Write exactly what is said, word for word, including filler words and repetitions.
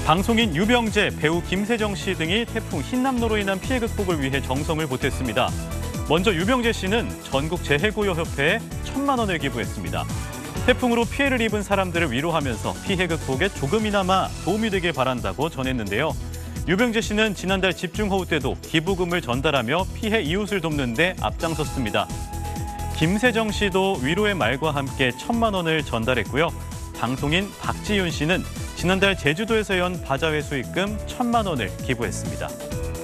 방송인 유병재, 배우 김세정 씨 등이 태풍 흰남노로 인한 피해 극복을 위해 정성을 보탰습니다. 먼저 유병재 씨는 전국 재해구호협회에 천만 원을 기부했습니다. 태풍으로 피해를 입은 사람들을 위로하면서 피해 극복에 조금이나마 도움이 되길 바란다고 전했는데요. 유병재 씨는 지난달 집중호우 때도 기부금을 전달하며 피해 이웃을 돕는 데 앞장섰습니다. 김세정 씨도 위로의 말과 함께 천만 원을 전달했고요. 방송인 박지윤 씨는 지난달 제주도에서 연 바자회 수익금 천만 원을 기부했습니다.